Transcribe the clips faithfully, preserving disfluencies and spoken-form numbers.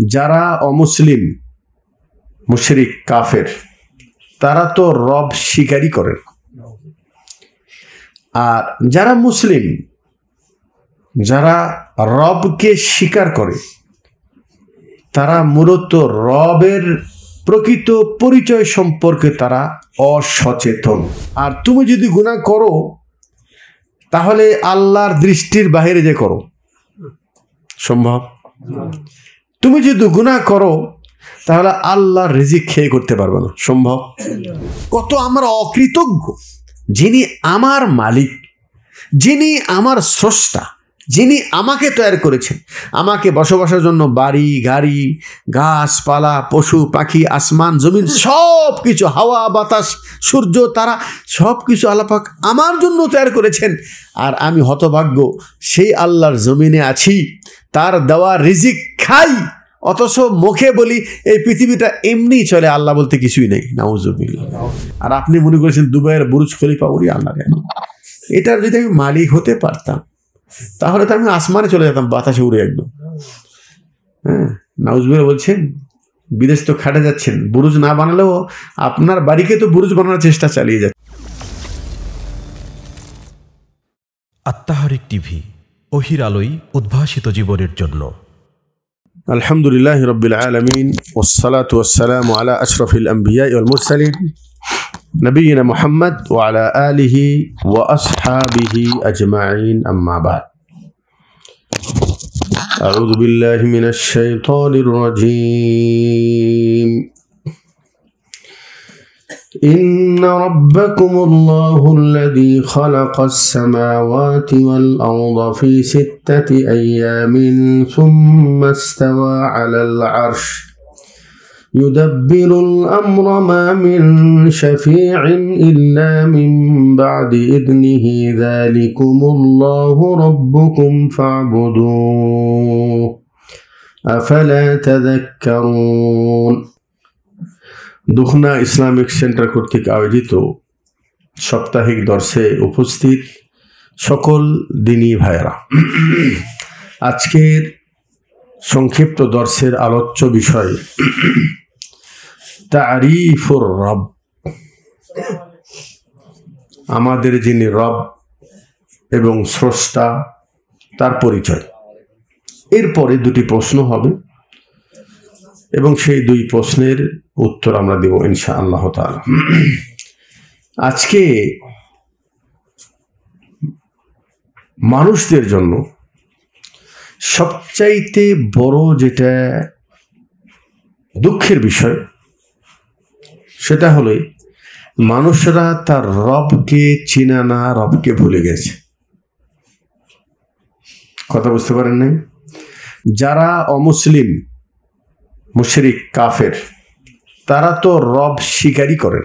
যারা অমুসলিম মুশরিক কাফের তারা তো রব স্বীকারই করেন, আর যারা মুসলিম যারা রবকে স্বীকার করে তারা মূলত রবের প্রকৃত পরিচয় সম্পর্কে তারা অসচেতন। আর তুমি যদি গুনাহ করো তাহলে আল্লাহর দৃষ্টির বাইরে যে করো সম্ভব? তুমি যদি গুনাহ করো তাহলে আল্লাহর রিজিক খেয়ে করতে পারবে না, সম্ভব? কত আমরা অকৃতজ্ঞ! যিনি আমার মালিক, যিনি আমার স্রষ্টা, যিনি আমাকে তৈরি করেছেন, আমাকে বসবাসের জন্য বাড়ি গাড়ি গাছপালা পশু পাখি আসমান জমিন সব কিছু, হাওয়া বাতাস সূর্য তারা সব কিছু আল্লাহ পাক আমার জন্য তৈরি করেছেন। আর আমি হতভাগ্য, সেই আল্লাহর জমিনে আছি, তার দেওয়া রিজিক খাই, অথচ মুখে বলি এই পৃথিবীটা এমনি চলে, আল্লাহ বলতে কিছুই নেই। নাউজুবিল্লাহ। আর আপনি মনে করেছেন দুবাইয়ের বুরুজ খলিফা বলি আল্লাহ, এটার যদি আমি মালিক হতে পারতাম তাহলে তো আমি আসমানে চলে যেতাম, বাতাসে উড়ে একদম। হ্যাঁ, নাউজুবিল্লাহ বলছেন বিদেশ তো খাটে যাচ্ছেন, বুরুজ না বানালেও আপনার বাড়িকে তো বুরুজ বানানোর চেষ্টা চালিয়ে যাচ্ছে। আত্মাহারিক টিভি, ওহির আলোই উদ্ভাসিত জীবনের জন্য। আলহামদুলিল্লাহ রাব্বিল আলামিন, ওয়াসসালাতু ওয়াসসালামু আলা আশরাফিল আমবিয়া ওয়াল মুরসালিন নবিয়িনা মুহাম্মদ ওয়া আলা আলিহি ওয়া আসহাবিহি আজমাইন, আম্মা বাদ। আউযু বিল্লাহি মিনাশ শাইতানির রাজীম। إن ربكم الله الذي خلق السماوات والأرض في ستة أيام ثم استوى على العرش يدبر الأمر ما من شفيع إلا من بعد إذنه ذلكم الله ربكم فاعبدوه أفلا تذكرون। দুখনা ইসলামিক সেন্টার কর্তৃক আয়োজিত সাপ্তাহিক দর্শে উপস্থিত সকল দিনী ভাইয়েরা, আজকের সংক্ষিপ্ত দর্শের আলোচ্য বিষয় তারিফুর রব, আমাদের যিনি রব এবং স্রষ্টা তার পরিচয়। এরপরে দুটি প্রশ্ন হবে এবং সেই দুই প্রশ্নের উত্তর আমরা দেব ইনশাআল্লাহ তাআলা। আজকে মানুষদের জন্য সবচাইতে বড় যেটা দুঃখের বিষয় সেটা হলো মানুষরা তার রবকে চিনা না, রবকে ভুলে গেছে। কথা বুঝতে পারেন নাই? যারা অমুসলিম মুশরিক কাফের তারা তো রব স্বীকারই করেন,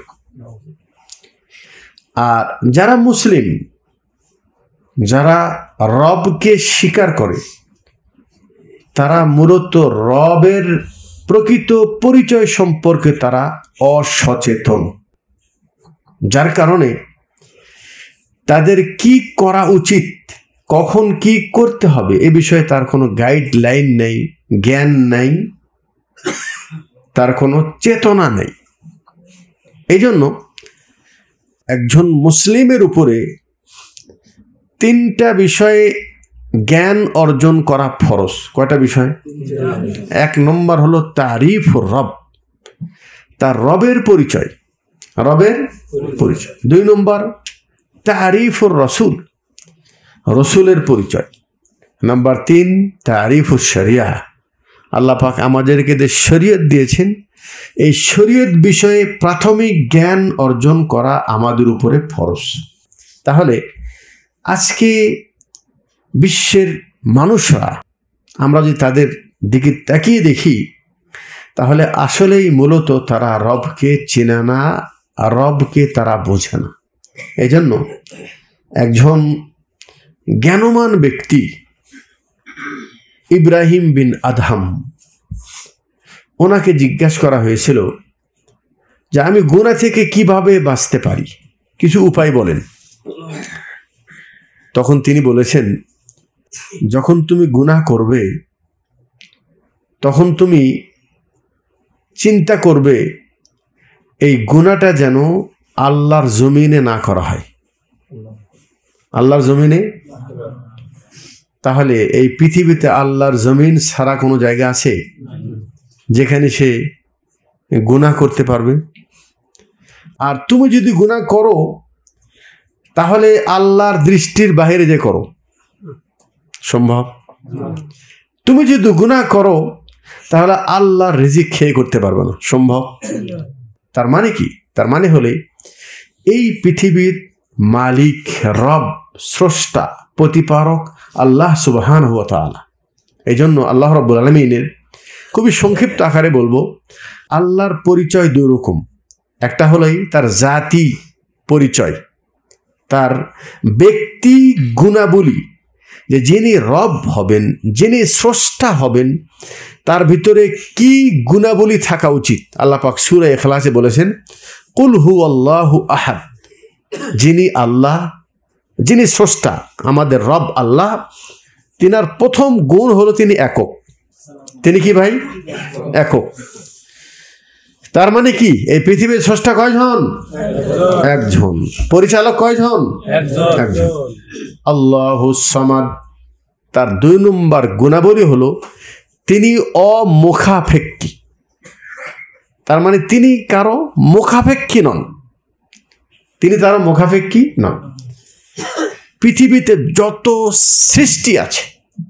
আর যারা মুসলিম যারা রবকে স্বীকার করে তারা মূলত রবের প্রকৃত পরিচয় সম্পর্কে তারা অসচেতন, যার কারণে তাদের কি করা উচিত, কখন কি করতে হবে এ বিষয়ে তার কোনো গাইডলাইন নেই, জ্ঞান নাই, তার কোনো চেতনা নেই। এই জন্য একজন মুসলিমের উপরে তিনটা বিষয়ে জ্ঞান অর্জন করা ফরজ। কয়টা বিষয়? এক নম্বর হলো তারিফুর রব, তার রবের পরিচয়, রবের পরিচয়। দুই নম্বর তারিফুর রসুল, রসুলের পরিচয়। নাম্বার তিন তারিফুর শরিয়া, আল্লাহ পাক আমাদেরকে যে শরীয়ত দিয়েছেন এই শরীয়ত বিষয়ে প্রাথমিক জ্ঞান অর্জন করা আমাদের উপরে ফরজ। তাহলে আজকে বিশ্বের মানুষরা আমরা যদি তাদের দিকে তাকিয়ে দেখি তাহলে আসলেই মূলত তারা রবকে চেনে না, রবকে তারা বোঝে না। এই জন্য একজন জ্ঞানমান ব্যক্তি ইব্রাহিম বিন আদহাম, ওনাকে জিজ্ঞাসা করা হয়েছিল যে আমি গুনাহ থেকে কিভাবে বাঁচতে পারি, কিছু উপায় বলেন। তখন তিনি বলেছেন, যখন তুমি গুনাহ করবে তখন তুমি চিন্তা করবে এই গুনাহটা যেন আল্লাহর জমিনে না করা হয়। আল্লাহর জমিনে, তাহলে এই পৃথিবীতে আল্লাহর জমিন ছাড়া কোনো জায়গা আছে যেখানে সে গুনাহ করতে পারবে? আর তুমি যদি গুনাহ করো তাহলে আল্লাহর দৃষ্টির বাইরে যে করো, সম্ভব? তুমি যদি গুনাহ করো তাহলে আল্লাহর রিজিক খেয়ে করতে পারবে না, সম্ভব? তার মানে কি? তার মানে হলে এই পৃথিবীর মালিক, রব, স্রষ্টা, প্রতিপালক আল্লাহ সুবহানাহু ওয়া তাআলা। এই জন্য আল্লাহ রাব্বুল আলামিনের খুবই সংক্ষিপ্ত আকারে বলবো, আল্লাহর পরিচয় দুই রকম। একটা হলোই তার জাতি পরিচয়, তার ব্যক্তি গুণাবলী, যে যিনি রব হবেন, যিনি স্রষ্টা হবেন, তার ভিতরে কি গুণাবলী থাকা উচিত। আল্লাহ পাক সূরা ইখলাসে বলেছেন, কুল হুয়াল্লাহু আহাদ, যিনি আল্লাহ, যিনি স্রষ্টা, আমাদের রব আল্লাহ, তিনার প্রথম গুণ হলো তিনি একক। তিনি কি ভাই? একক। তার মানে কি? এই পৃথিবীর স্রষ্টা কয়জন? একজন। পরিচালক কয়জন? একজন। আল্লাহুস সামাদ। তার দুই নম্বর গুণাবলী হলো তিনি অমুখাপেক্ষী। তার মানে তিনি কারো মুখাপেক্ষী নন, তিনি তার মুখাপেক্ষী নন। পৃথিবীতে যত সৃষ্টি আছে,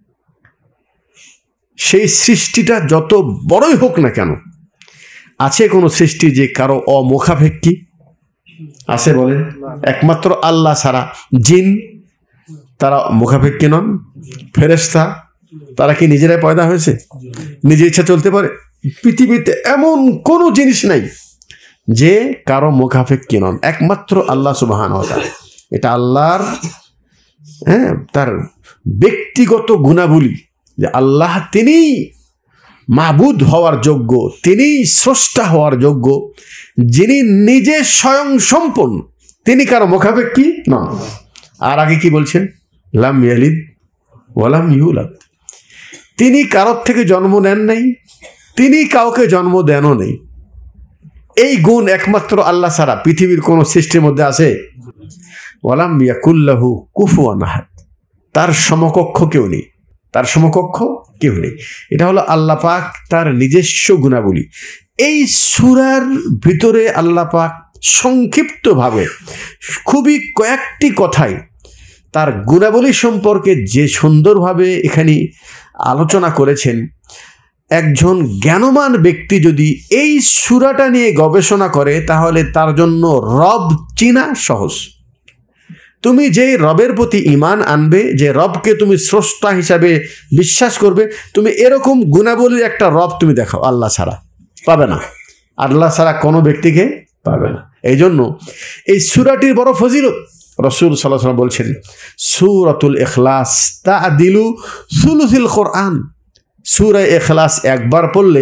সেই সৃষ্টিটা যত বড়ই হোক না কেন, আছে কোনো সৃষ্টি যে কারো অমুখাপেক্ষী? আছে বলেন? একমাত্র আল্লাহ ছাড়া জিন, তারা মুখাপেক্ষী নন। ফেরেশতা, তারা কি নিজেরাই পয়দা হয়েছে? নিজে ইচ্ছা চলতে পারে? পৃথিবীতে এমন কোনো জিনিস নাই যে কারো মুখাপেক্ষী নন, একমাত্র আল্লাহ সুবহানাহু ওয়া তাআলা। এটা আল্লাহর হ্যাঁ তার ব্যক্তিগত গুণাবলী যে আল্লাহ তিনি মাবুদ হওয়ার যোগ্য, তিনি স্রষ্টা হওয়ার যোগ্য, যিনি নিজে স্বয়ং সম্পূর্ণ, তিনি কারো মুখাপেক্ষী নন। আর আগে কি বলছেন? লাম ইয়ালিদ ওয়া লাম ইউলাদ। তিনি কারোর থেকে জন্ম নেন নাই, তিনি কাউকে জন্ম দেনও নেই। এই গুণ একমাত্র আল্লাহ ছাড়া পৃথিবীর কোন সৃষ্টির মধ্যে আছে? ওয়ালাম ইয়াকুল্লাহু কুফুয়ান আহাদ। তার সমকক্ষ কেউ নেই, তার সমকক্ষ কেউ নেই। এটা হলো আল্লাহ পাক তার নিজস্ব গুণাবলী। এই সূরার ভিতরে আল্লাহ পাক সংক্ষিপ্তভাবে খুবই কয়েকটি কথায় তার গুণাবলী সম্পর্কে যে সুন্দরভাবে এখানে আলোচনা করেছেন, একজন জ্ঞানমান ব্যক্তি যদি এই সূরাটা নিয়ে গবেষণা করে তাহলে তার জন্য রব চিনা সহজ। তুমি যে রবের প্রতি ঈমান আনবে, যে রবকে তুমি স্রষ্টা হিসাবে বিশ্বাস করবে, তুমি এরকম গুণাবলীর একটা রব তুমি দেখাও, আল্লাহ ছাড়া পাবে না, আল্লাহ ছাড়া কোনো ব্যক্তিকে পাবে না। এই জন্য এই সূরাটির বড় ফজিলত। রাসূল সাল্লাল্লাহু আলাইহি ওয়াসাল্লাম বলছেন, সূরাতুল ইখলাস তা'দিলু সুলুসিল কোরআন। সূরা ইখলাস একবার পড়লে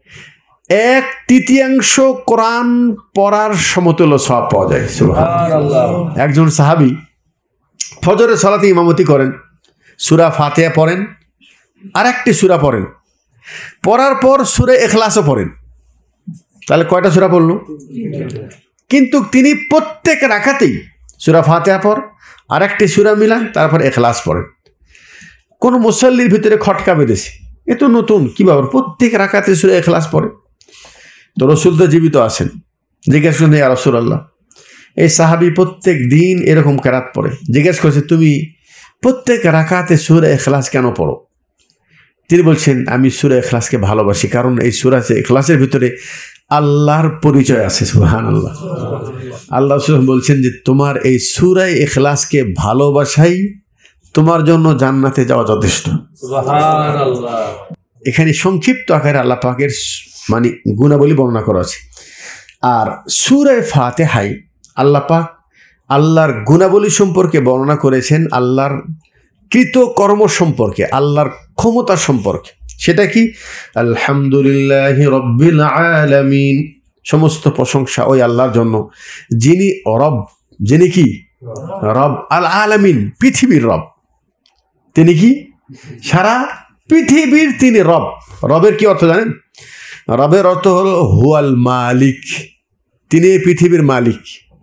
এক তৃতীয়াংশ কোরআন পড়ার সমতুল্য সওয়াব পাওয়া যায়। সুবহানাল্লাহ। একজন সাহাবী ফজরের সালাতে ইমামতি করেন, সূরা ফাতিহা পড়েন, আর একটি সূরা পড়েন, পড়ার পর সূরা ইখলাসও পড়েন। তাহলে কয়টা সূরা পড়ল? কিন্তু তিনি প্রত্যেক রাকাতেই সূরা ফাতিহা পড়, আর একটি সূরা মিলান, তারপর ইখলাস পড়েন। কোন মুসাল্লির ভিতরে খটকা বেঁধেছে, এ তো নতুন, কি ব্যাপার প্রত্যেক রাকাতে সূরা ইখলাস পড়ে? তো রাসূল তো জীবিত আছেন, জিজ্ঞেস করলেন, ইয়া রাসূলুল্লাহ, এই সাহাবী প্রত্যেক দিন এরকম কেরাত পড়ে, জিজ্ঞেস করছে তুমি প্রত্যেক রাকাতে সূরা ইখলাস কেন পড়ো? তিনি বলছেন, আমি সূরা ইখলাসকে ভালোবাসি, কারণ এই সূরা ইখলাসের ভিতরে আল্লাহর পরিচয় আছে। সুবহানাল্লাহ। আল্লাহ বলছেন যে তোমার এই সূরা ইখলাসকে ভালোবাসাই তোমার জন্য জান্নাতে যাওয়া যথেষ্ট। সুবহানাল্লাহ। এখানে সংক্ষিপ্ত আকারে আল্লাহ পাকের মানে গুণাবলী বর্ণনা করা আছে। আর সূরা ফাতিহায় আল্লাহ পাক আল্লাহর গুণাবলী সম্পর্কে বর্ণনা করেছেন, আল্লাহর কৃত কর্ম সম্পর্কে, আল্লাহর ক্ষমতা সম্পর্কে। সেটা কি? আলহামদুলিল্লাহি রাব্বিল আলামিন। সমস্ত প্রশংসা ওই আল্লাহর জন্য যিনি রব, যিনি কি রব আল আলামিন, পৃথিবীর রব। তিনি কি সারা পৃথিবীর তিনি রব। রবের কি অর্থ জানেন? রবের অর্থ হলো হুয়াল মালিক, তিনি এই পৃথিবীর মালিক।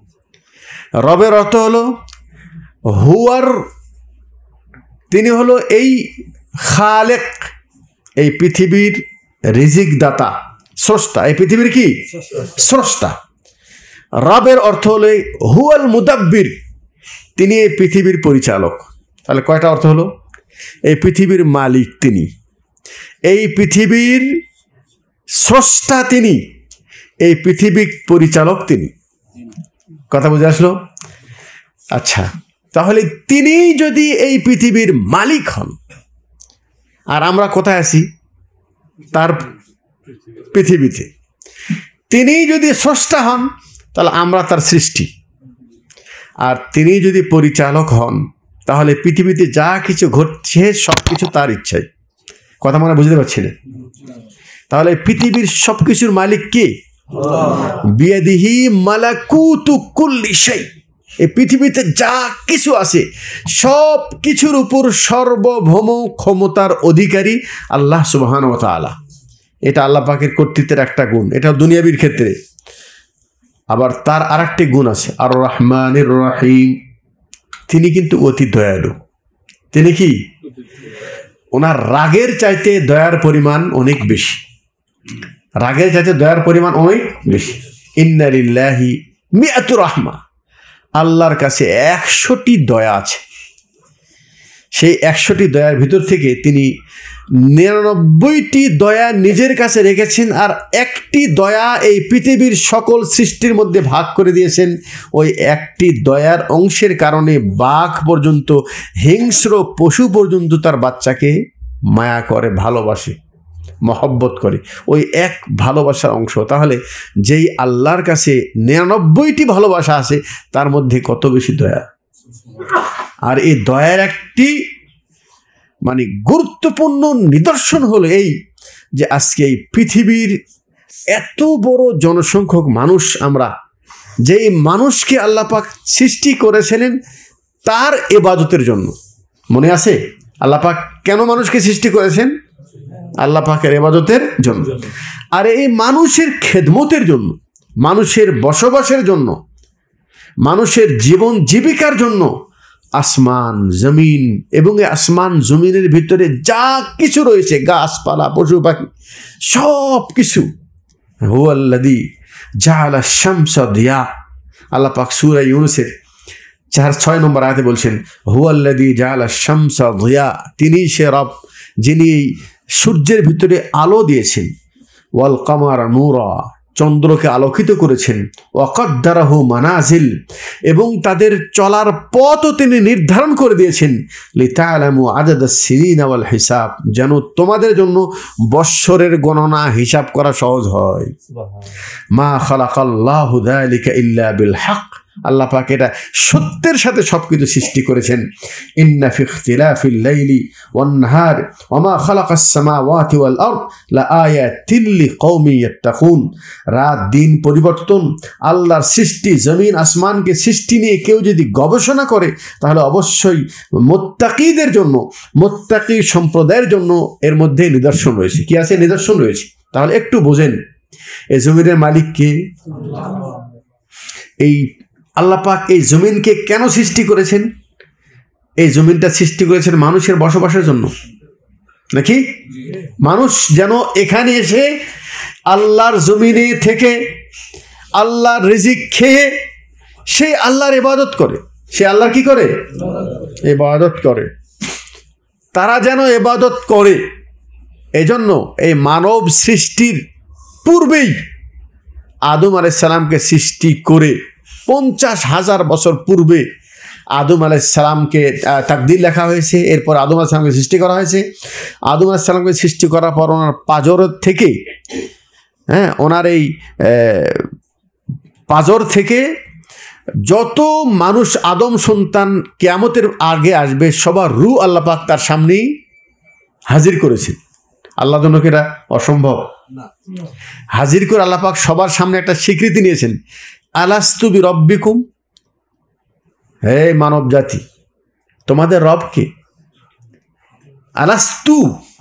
রবের অর্থ হলো হুয়ার, তিনি হলো এই খালেক, এই পৃথিবীর রিজিক দাতা, স্রষ্টা, এই পৃথিবীর কি স্রষ্টা। রবের অর্থ হলো হুয়াল মুদাব্বির, তিনি এই পৃথিবীর পরিচালক। তাহলে কয়টা অর্থ হলো? এই পৃথিবীর মালিক তিনি, এই পৃথিবীর স্রষ্টা তিনি, এই পৃথিবীর পরিচালক তিনি। কথা বুঝে আসলো? আচ্ছা, তাহলে তিনি যদি এই পৃথিবীর মালিক হন, আর আমরা কোথায় আছি? তার পৃথিবীতে। তিনি যদি স্রষ্টা হন, তাহলে আমরা তার সৃষ্টি, আর তিনি যদি পরিচালক হন, তাহলে পৃথিবীতে যা কিছু ঘটছে সব কিছু তার ইচ্ছায়। কথা মনে বুঝতে পারছি না? তাহলে পৃথিবীর সব কিছুর মালিক কে? বিয়াদিহি মালাকুতু কুল্লি শাই। এই পৃথিবীতে যা কিছু আছে সব কিছুর উপর সার্বভৌম ক্ষমতার অধিকারী আল্লাহ সুবহানাহু ওয়া তাআলা। এটা আল্লাহ পাকের কর্তৃত্বের একটা গুণ, এটা দুনিয়াবির ক্ষেত্রে। আবার তার আরেকটি গুণ আছে, আর রহমানির রহিম, তিনি কিন্তু অতি দয়ালু। তিনি কি? ওনার রাগের চাইতে দয়ার পরিমাণ অনেক বেশি, রাগের চাইতে দয়ার পরিমাণ অনেক বেশি। ইন্না লিল্লাহি মিআতু রাহমা, আল্লাহর কাছে একশোটি দয়া আছে। সেই একশোটি দয়ার ভিতর থেকে তিনি নিরানব্বইটি দয়া নিজের কাছে রেখেছেন, আর একটি দয়া এই পৃথিবীর সকল সৃষ্টির মধ্যে ভাগ করে দিয়েছেন। ওই একটি দয়ার অংশের কারণে বাঘ পর্যন্ত, হিংস্র পশু পর্যন্ত তার বাচ্চাকে মায়া করে, ভালোবাসে, মহব্বত করে। ওই এক ভালোবাসার অংশ। তাহলে যেই আল্লাহর কাছে নিরানব্বইটি ভালোবাসা আছে, তার মধ্যে কত বেশি দয়া। আর এই দয়ার একটি মানে গুরুত্বপূর্ণ নিদর্শন হলো এই যে আজকে এই পৃথিবীর এত বড় জনসংখ্যক মানুষ আমরা, যেই মানুষকে আল্লাহ পাক সৃষ্টি করেছিলেন তার ইবাদতের জন্য। মনে আছে আল্লাহ পাক কেন মানুষকে সৃষ্টি করেছেন? আল্লাহ পাকের ইবাদতের জন্য। আর এই মানুষের খেদমতের জন্য, মানুষের বসবাসের জন্য, মানুষের জীবন জীবিকার জন্য আসমান জমিন এবং এই আসমান জমিনের ভিতরে যা কিছু রয়েছে, গাছপালা, পশু পাখি, সব কিছু, হুয়াল্লাযী জাআলা শামসা দিয়া। আল্লাহ পাক সূরা ইউনূসের চার ছয় নম্বর আয়াতে বলছেন, হুয়াল্লাযী জাআলা শামসা দিয়া, তিনি সে রব যিনি সূর্যের ভিতরে আলো দিয়েছেন, ওয়াল কামারা নূরা, চন্দ্রকে আলোকিত করেছেন, ওয়াকাদ্দারাহু মানাজিল, এবং তাদের চলার পথও তিনি নির্ধারণ করে দিয়েছেন, লিতা'লামু আদাদাস সিনিনা ওয়াল হিসাব, যেন তোমাদের জন্য বৎসরের গণনা হিসাব করা সহজ হয়। মা খালাকাল্লাহু যালিকা ইল্লা বিল হক, আল্লাহ পাক এটা সত্যের সাথে সবকিছু সৃষ্টি করেছেন। ইন্না ফি ইখতিলাফিল লাইলি ওয়ান নাহার ওয়া মা খালাকাস সামাওয়াতি ওয়াল আরদ লাআয়াতিল লিকওমিন ইয়াত্তাকুন। রাত দিন পরিবর্তন, আল্লাহর সৃষ্টি, জমিন আসমানকে সৃষ্টি নিয়ে কেউ যদি গবেষণা করে, তাহলে অবশ্যই মুত্তাকিদের জন্য, মুত্তাকি সম্প্রদায়ের জন্য এর মধ্যে নিদর্শন রয়েছে। কি আছে? নিদর্শন রয়েছে। তাহলে একটু বোঝেন এই জমিনের মালিক কে? এই আল্লাহ পাক এই জমিনকে কেন সৃষ্টি করেছেন? এই জমিনটা সৃষ্টি করেছেন মানুষের বসবাসের জন্য, নাকি? মানুষ যেন এখানে এসে আল্লাহর জমিনে থেকে আল্লাহর রিজিক খেয়ে সে আল্লাহর ইবাদত করে। সে আল্লাহর কি করে? ইবাদত করে। তারা যেন ইবাদত করে, এজন্য এই মানব সৃষ্টির পূর্বেই আদম আলাইহিস সালামকে সৃষ্টি করে পঞ্চাশ হাজার বছর পূর্বে আদম আলাইহিস সালামকে তাকদীর লেখা হয়েছে। এরপর আদম আলাইহিস সালামকে সৃষ্টি করা হয়েছে। আদম আলাইহিস সালামকে সৃষ্টি করার পর ওনার পাজর থেকে, হ্যাঁ, ওনার এই পাজর থেকে যত মানুষ আদম সন্তান কিয়ামতের আগে আসবে, সবার রূহ আল্লাহ পাক তার সামনেই হাজির করেছেন। আল্লাহ জন্য কি এটা অসম্ভব? হাজির করে আল্লাহ পাক সবার সামনে একটা স্বীকৃতি নিয়েছেন, আলাস্তু বিরব্বিকুম, হে মানব জাতি, তোমাদের রব কে? আলাস্তু,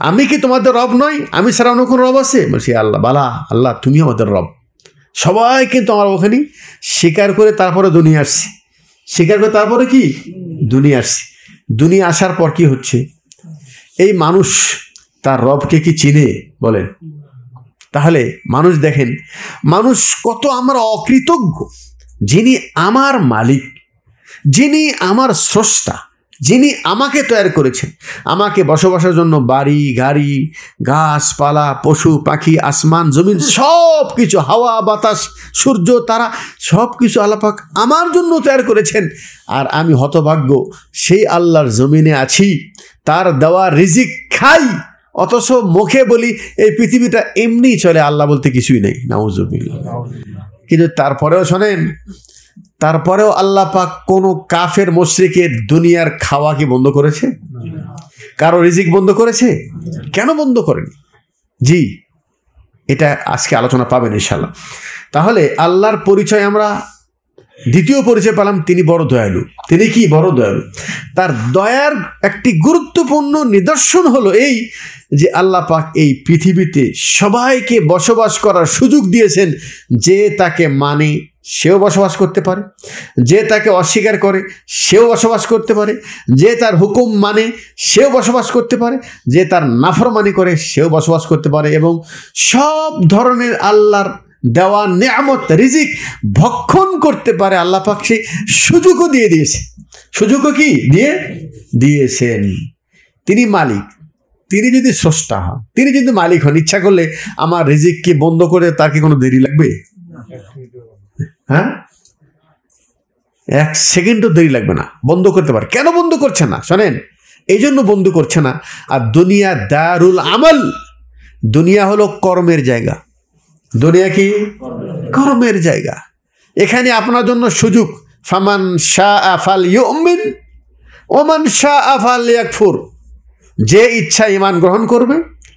আমি কি তোমাদের রব নই? আমি ছাড়া অন্য কোনো রব আছে? বলছি আল্লাহ, বালা আল্লাহ তুমি আমাদের রব। সবাই কিন্তু আমার ওখানে স্বীকার করে তারপরে দুনিয়া আসছি, স্বীকার করে তারপরে কি দুনিয়া আসছি। দুনিয়া আসার পর কি হচ্ছে? এই মানুষ তার রবকে কি চিনে বলেন? তাহলে মানুষ দেখেন, মানুষ কত আমরা অকৃতজ্ঞ। যিনি আমার মালিক, যিনি আমার স্রষ্টা, যিনি আমাকে তৈরি করেছেন, আমাকে বসবাসের জন্য বাড়ি গাড়ি গাছপালা পশু পাখি আসমান জমিন সব কিছু, হাওয়া বাতাস সূর্য তারা সব কিছু আল্লাহ পাক আমার জন্য তৈরি করেছেন। আর আমি হতভাগ্য, সেই আল্লাহর জমিনে আছি, তার দেওয়া রিজিক খাই, অথচ মুখে বলি এই পৃথিবীটা এমনি চলে, আল্লাহ বলতে কিছুই নেই, নাউজুবিল্লাহ। কিন্তু তারপরেও শোনেন, তারপরেও আল্লাহ পাক কোনো কাফের মুশরিকের দুনিয়ার খাওয়া কি বন্ধ করেছে? কারো রিজিক বন্ধ করেছে? কেন বন্ধ করেনি? জি, এটা আজকে আলোচনা পাবেন ইনশাআল্লাহ। তাহলে আল্লাহর পরিচয় আমরা দ্বিতীয় পরিচয় পেলাম, তিনি বড় দয়ালু। তিনি কি বড় দয়ালু? তার দয়ার একটি গুরুত্বপূর্ণ নিদর্শন হলো এই যে আল্লাহ পাক এই পৃথিবীতে সবাইকে বসবাস করার সুযোগ দিয়েছেন। যে তাকে মানে সেও বসবাস করতে পারে, যে তাকে অস্বীকার করে সেও বসবাস করতে পারে, যে তার হুকুম মানে সেও বসবাস করতে পারে, যে তার নাফরমানি করে সেও বসবাস করতে পারে, এবং সব ধরনের আল্লাহর দেওয়া নেয়ামত রিজিক ভক্ষণ করতে পারে। আল্লাহ পাক সেই সুযোগও দিয়ে দিয়েছে। সুযোগও কি দিয়ে দিয়েছেন? তিনি মালিক, তিনি যদি স্রষ্টা হন, তিনি যদি মালিক হন, ইচ্ছা করলে আমার রিজিক কি বন্ধ করে তার কি কোনো দেরি লাগবে? হ্যাঁ, এক সেকেন্ডও দেরি লাগবে না, বন্ধ করতে পারে। কেন বন্ধ করছে না? শোনেন, এই জন্য বন্ধ করছে না। আর দুনিয়া দারুল আমল, দুনিয়া হলো কর্মের জায়গা। দুনিয়া কি? কর্মের জায়গা। এখানে আপনার জন্য সুযোগ, ফামান শাআ ফালইউমিন ওমান শাআ ফালইয়াকফুর। যে ইচ্ছা ঈমান গ্রহণ করবে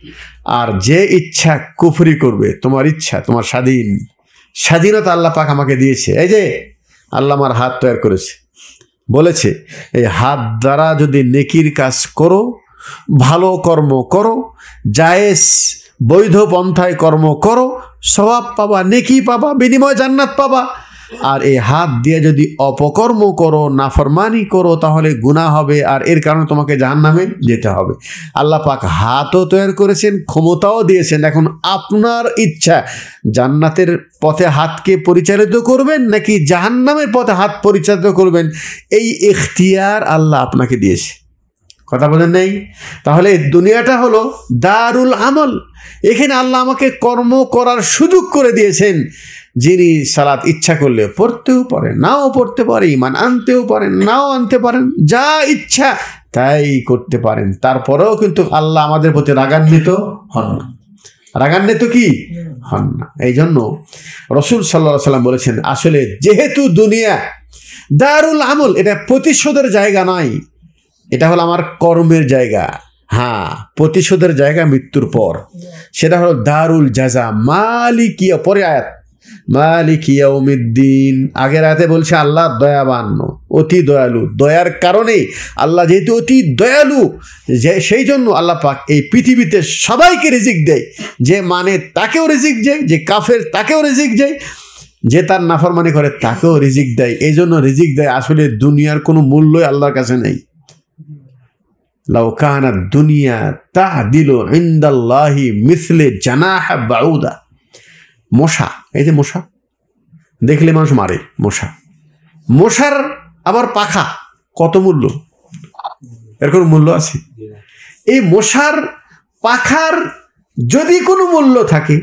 আর যে ইচ্ছা কুফরি করবে, তোমার ইচ্ছা, তোমার স্বাধীন স্বাধীনতা আল্লাহ পাক আমাকে দিয়েছে। এই যে আল্লাহ আমার হাত তৈরি করেছে, বলেছে এই হাত দ্বারা যদি নেকির কাজ করো, ভালো কর্ম করো, জায়েজ বৈধ পন্থায় কর্ম করো, সওয়াব পাবা, নেকি পাবা, বিনিময় জান্নাত পাবা। আর এই হাত দিয়ে যদি অপকর্ম করো, নাফরমানি করো, তাহলে গুনাহ হবে, আর এর কারণে তোমাকে জাহান্নামে যেতে হবে। আল্লাহ পাক হাতও তৈরি করেছেন, ক্ষমতাও দিয়েছেন। এখন আপনার ইচ্ছা, জান্নাতের পথে হাতকে পরিচালিত করবেন নাকি জাহান্নামের পথে হাত পরিচালিত করবেন, এই ইখতিয়ার আল্লাহ আপনাকে দিয়েছে। কথা বলেন নাই? তাহলে দুনিয়াটা হলো দারুল আমল। এখানে আল্লাহ আমাকে কর্ম করার সুযোগ করে দিয়েছেন। যিনি সালাত ইচ্ছা করলে পড়তেও পারেন, নাও পড়তে পারে, ঈমান আনতেও পারেন, নাও আনতে পারেন, যা ইচ্ছা তাই করতে পারেন। তারপরেও কিন্তু আল্লাহ আমাদের প্রতি রাগান্বিত হন না। রাগান্বিত কি হন না। এই জন্য রসুল সাল্লাল্লাহু আলাইহি সাল্লাম বলেছেন, আসলে যেহেতু দুনিয়া দারুল আমল, এটা প্রতিশোধের জায়গা নয়, এটা হলো আমার কর্মের জায়গা। হ্যাঁ, প্রতিশোধের জায়গা মৃত্যুর পর, সেটা হলো দারুল জাজা মালিকিয়া। পরে আয়াত মালিক ইয়াউমিদ্দিন, আগের আয়াতে বলছে আল্লাহ দয়াবান, অতি দয়ালু। দয়ার কারণে আল্লাহ যেহেতু অতি দয়ালু, যে সেই জন্য আল্লাহ পাক এই পৃথিবীতে সবাইকে রিজিক দেয়। যে মানে তাকেও রিজিক দেয়, যে কাফের তাকেও রিজিক দেয়, যে তার নাফরমানি করে তাকেও রিজিক দেয়। এই জন্য রিজিক দেয়। আসলে দুনিয়ার কোনো মূল্যই আল্লাহর কাছে নেই। লাউ কানাত দুনিয়া তা'দিলু ইনদাল্লাহি মিসলে জানাহা বাউদা। মশা, এই যে মশা দেখলে মানুষ মারে, মশা, মশার আবার পাখা কত মূল্য? এর কোনো মূল্য আছে? এই মশার পাখার যদি কোনো মূল্য থাকে,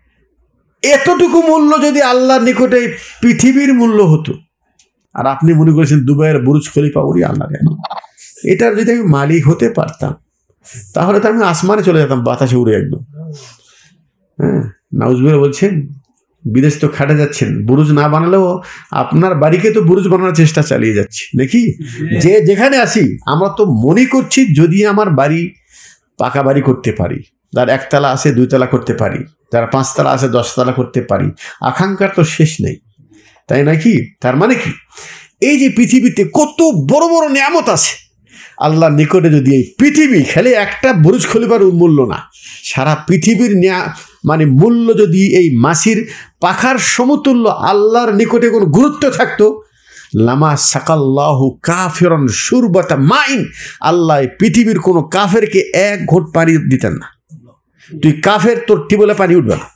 এতটুকু মূল্য যদি আল্লাহর নিকটে পৃথিবীর মূল্য হতো, আর আপনি মনে করেছেন দুবাইয়ের বুরুজ খলিফা, ওরি আল্লাহ, এটার যদি আমি মালিক হতে পারতাম তাহলে তো আমি আসমানে চলে যেতাম, বাতাসে উড়ে একদম। হ্যাঁ, নাউজুবিল্লাহ বলছেন, বিদেশ তো খাটে যাচ্ছেন, বুরুজ না বানালেও আপনার বাড়িকে তো বুরুজ বানানোর চেষ্টা চালিয়ে যাচ্ছি নাকি? যে যেখানে আসি আমরা তো মনে করছি যদি আমার বাড়ি পাকা বাড়ি করতে পারি, যার একতলা আছে দুইতলা করতে পারি, যার পাঁচতলা আছে দশতলা করতে পারি, আকাঙ্ক্ষার তো শেষ নেই, তাই নাকি? তার মানে কি, এই যে পৃথিবীতে কত বড় বড় নিয়ামত আছে, আল্লাহর নিকটে যদি এই পৃথিবী খেলে একটা বুরুজ খলিফার মূল্য না, সারা পৃথিবীর মানে মূল্য যদি এই মাছির পাখার সমতুল্য আল্লাহর নিকটে কোনো গুরুত্ব থাকতো, লামা সাকাল্লাহু কাফিরান শুরবাতা মাইন, আল্লাহ পৃথিবীর কোনো কাফেরকে এক ঘোট পানি দিতেন না। তুই কাফের, তোর টিউবওয়েলে পানি উঠবে না,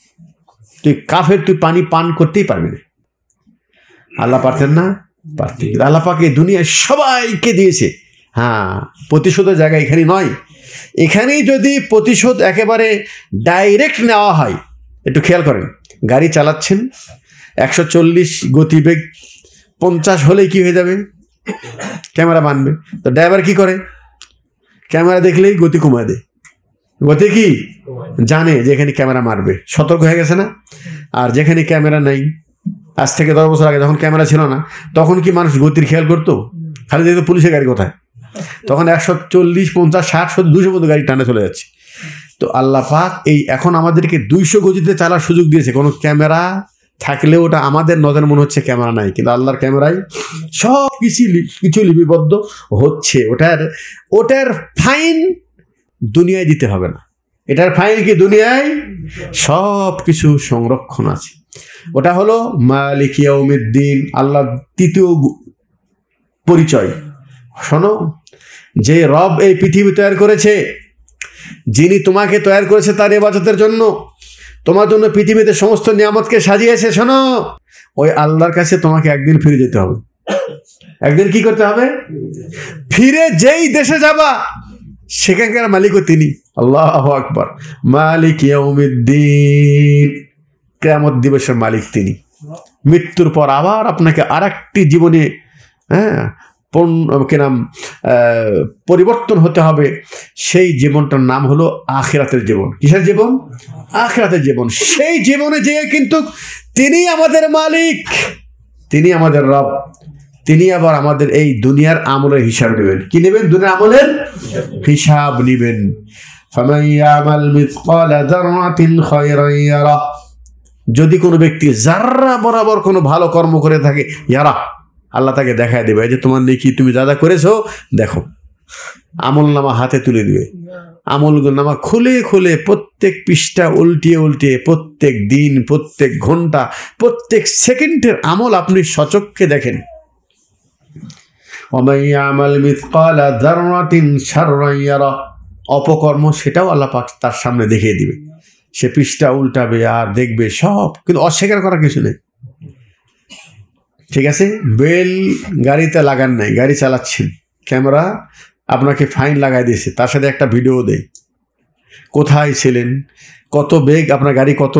তুই কাফের, তুই পানি পান করতেই পারবি না। আল্লাহ পারতেন না? পারতেন। আল্লাহ পাক এই দুনিয়ায় সবাইকে দিয়েছে। হ্যাঁ, প্রতিশোধের জায়গা এখানে নয়। এখানেই যদি প্রতিশোধ একেবারে ডাইরেক্ট নেওয়া হয়, একটু খেয়াল করেন, গাড়ি চালাচ্ছেন একশো চল্লিশ গতিবেগ, পঞ্চাশ হলেই কি হয়ে যাবে? ক্যামেরা মানবে। তো ড্রাইভার কি করে? ক্যামেরা দেখলেই গতি কমায় দেয়। গতি কি জানে যে এখানে ক্যামেরা মারবে, সতর্ক হয়ে গেছে না? আর যেখানে ক্যামেরা নেই, আজ থেকে দশ বছর আগে যখন ক্যামেরা ছিল না, তখন কি মানুষ গতির খেয়াল করতো? খালি দেখতো পুলিশের গাড়ি কোথায়, তখন একশো চল্লিশ পঞ্চাশ ষাট সত্তর দুশো মতো গাড়ি টানে চলে যাচ্ছে। তো আল্লাহ পাক এই এখন আমাদেরকে দুইশো গতিতে চালার সুযোগ দিয়েছে। কোনো ক্যামেরা থাকলে ওটা আমাদের নজর মনে হচ্ছে ক্যামেরা নাই, কিন্তু আল্লাহর ক্যামেরায় সব কিছু কিছু লিপিবদ্ধ হচ্ছে। ওটার ওটার ফাইন দুনিয়ায় দিতে হবে না। এটার ফাইন কি দুনিয়ায় সব কিছু সংরক্ষণ আছে। ওটা হলো মালিক ইয়াউমিদ্দিন, আল্লাহর তৃতীয় পরিচয়। শোনো, যে রব এই পৃথিবী তৈরি করেছে, যিনি তোমাকে তৈরি করেছে তার ইবাদতের জন্য, তোমার জন্য পৃথিবীতে সমস্ত নিয়ামতকে সাজিয়েছে, শোনো, ওই আল্লাহর কাছে তোমাকে একদিন ফিরে যেতে হবে। একদিন কি করতে হবে? ফিরে যেই দেশে যাবা সেখানকার মালিকও তিনি। আল্লাহু আকবার। মালিক ইয়াউমিদ্দিন, কিয়ামত দিবসের মালিক তিনি। মৃত্যুর পর আবার আপনাকে আর একটি জীবনে হ্যাঁ কি নাম পরিবর্তন হতে হবে। সেই জীবনটার নাম হলো আখিরাতের জীবন। কিসের জীবন? আখিরাতের জীবন। সেই জীবনে যেয়ে কিন্তু তিনি আমাদের মালিক, তিনি আমাদের রব, তিনি আবার আমাদের এই দুনিয়ার আমলের হিসাব নেবেন। কি নেবেন? দুনিয়ার আমলের হিসাব নেবেন। ফামান ইয়ামাল মিসকালা যাররাতিন খায়রান ইয়ারা, যদি কোনো ব্যক্তি যাররা বরাবর কোনো ভালো কর্ম করে থাকে, ইয়ারা, আল্লাহ তাকে দেখায় দেবে যে তোমার নেকি তুমি যা যা করেছো দেখো। আমল নামা হাতে তুলে দিবে। আমল নামা খুলে খুলে প্রত্যেক পৃষ্ঠা উল্টিয়ে উল্টিয়ে প্রত্যেক দিন, প্রত্যেক ঘন্টা, প্রত্যেক সেকেন্ডের আমল আপনি সচক্ষে দেখেন। ওয়া মান ইয়ামাল মিসকালা যাররাতিন শাররান ইয়ারা, অপকর্ম সেটাও আল্লাহ পাক তার সামনে দেখিয়ে দিবে। সে পৃষ্ঠা উল্টাবে আর দেখবে সব, কিন্তু অস্বীকার করার কিছু নেই। ঠিক আছে? বেল গাড়িতে লাগান নাই, গাড়ি চালাচ্ছেন, ক্যামেরা আপনাকে ফাইন লাগাই দিয়েছে, তার সাথে একটা ভিডিও দেয়, কোথায় ছিলেন, কত বেগ আপনার গাড়ি, কত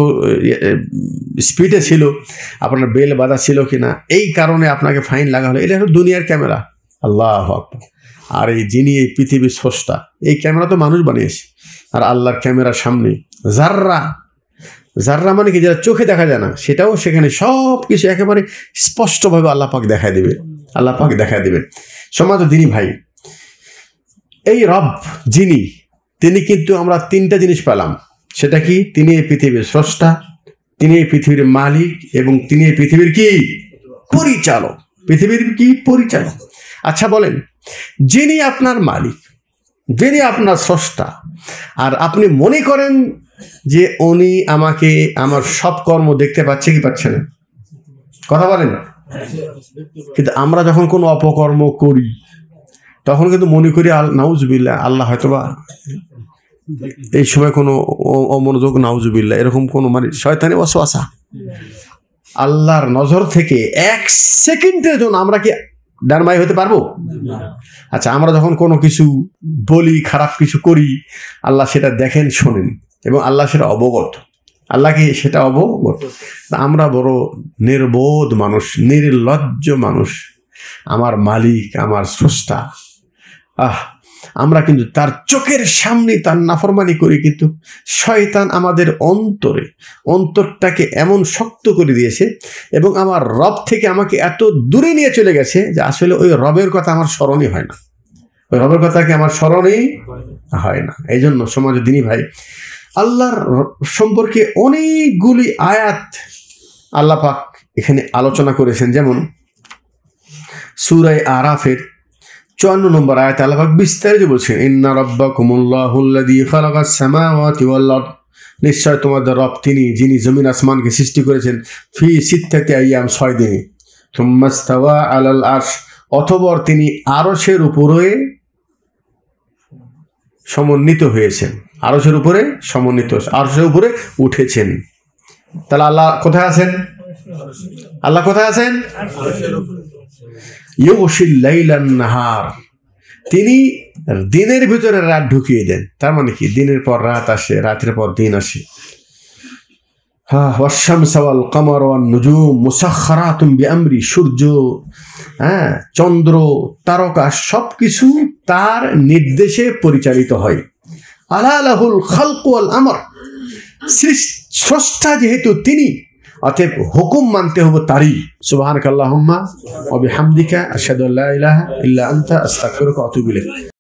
স্পিডে ছিল, আপনার বেল বাঁধা ছিল কিনা, এই কারণে আপনাকে ফাইন লাগা হলো। এটা হলো দুনিয়ার ক্যামেরা। আল্লাহু আকবার। আর এই যিনি এই পৃথিবীর স্রষ্টা, এই ক্যামেরা তো মানুষ বানিয়েছে। আর আল্লাহর ক্যামেরার সামনে যাররা, যাররা মানে কি যেটা চোখে দেখা যায় না, সেটাও সেখানে সব কিছু একেবারে স্পষ্টভাবে আল্লাহ পাক দেখায় দেবে। আল্লাহ পাক দেখায় দেবে। সমাজ দিনী ভাই, এই রব যিনি, তিনি কিন্তু আমরা তিনটা জিনিস পেলাম। সেটা কি? তিনি এই পৃথিবীর স্রষ্টা, তিনি এই পৃথিবীর মালিক, এবং তিনি এই পৃথিবীর কি পরিচালক। পৃথিবীর কি পরিচালক। আচ্ছা বলেন, যিনি আপনার মালিক, যিনি আপনার স্রষ্টা, আর আপনি মনে করেন যে উনি আমাকে আমার সব কর্ম দেখতে পাচ্ছে কি পাচ্ছে না? কথা বলেন। কিন্তু আমরা যখন কোনো অপকর্ম করি তখন কিন্তু মনে করি নাউজুবিল্লাহ, আল্লাহ হয়তোবা এই সময় কোনো অমনোযোগ, নাউজুবিল্লাহ, এরকম কোনো মানে শয়তানি ওয়াসওয়াসা। আল্লাহর নজর থেকে এক সেকেন্ডের জন্য আমরা কি ডানবাই হতে পারবো? আচ্ছা, আমরা যখন কোনো কিছু বলি, খারাপ কিছু করি, আল্লাহ সেটা দেখেন, শোনেন, এবং আল্লাহ সেটা অবগত। আল্লাহকে সেটা অবগত। আমরা বড় নির্বোধ মানুষ, নির্লজ্জ মানুষ। আমার মালিক, আমার স্রষ্টা, আহ আমরা কিন্তু তার চোখের সামনে তার নাফরমানি করি, কিন্তু শয়তান আমাদের অন্তরে অন্তরটাকে এমন শক্ত করে দিয়েছে, এবং আমার রব থেকে আমাকে এত দূরে নিয়ে চলে গেছে যে আসলে ওই রবের কথা আমার স্মরণই হয় না। ওই রবের কথা কি আমার স্মরণই হয় না। এই জন্য সমাজ দিনী ভাই, আল্লাহর সম্পর্কে অনেকগুলি আয়াত আল্লাহ পাক এখানে আলোচনা করেছেন। যেমন সূরা আরাফের চুয়ান্ন নম্বর আয়াত আল্লাহ পাক বিস্তারিত বলছেন, ইন্না রাব্বাকুমুল্লাহুল্লাযী খালাকাস সামাওয়াতি ওয়াল আরদ, নিশ্চয় তোমাদের রব তিনি যিনি জমিন আসমানকে সৃষ্টি করেছেন, ফি সিত্তাতি আইয়াম, ছয় দিনে, থুম্মা ইস্তাওয়া আলাল আরশ, অতঃপর তিনি আরশের উপরে সমন্বিত হয়েছেন, আরশের উপরে সমন্বিত, আরশের উপরে উঠেছেন। তাহলে আল্লাহ কোথায় আছেন? আল্লাহ কোথায় আছেন? ইউগশিল লাইলান নাহার, তিনি দিনের ভিতরে রাত ঢুকিয়ে দেন। তার মানে কি, দিনের পর রাত আসে, রাতের পর দিন আসে। হ্যাঁ, ওয়াশ-শামসা ওয়াল কমার ওয়ান নুজুম মুসাখখারাতুম বিআমরি, সূর্য, হ্যাঁ, চন্দ্র, তারকা সবকিছু তার নির্দেশে পরিচালিত হয়। আলা লাহুল খালকু ওয়াল আমর, স্রষ্টা যেহেতু তিনি, অতএব হুকুম মানতে হবে তারই। সুবহানাকাল্লাহুম্মা ওয়া বিহামদিকা আশহাদু আল্লা ইলাহা ইল্লা আনতা আস্তাগফিরুকা ওয়া আতুবু ইলাইক।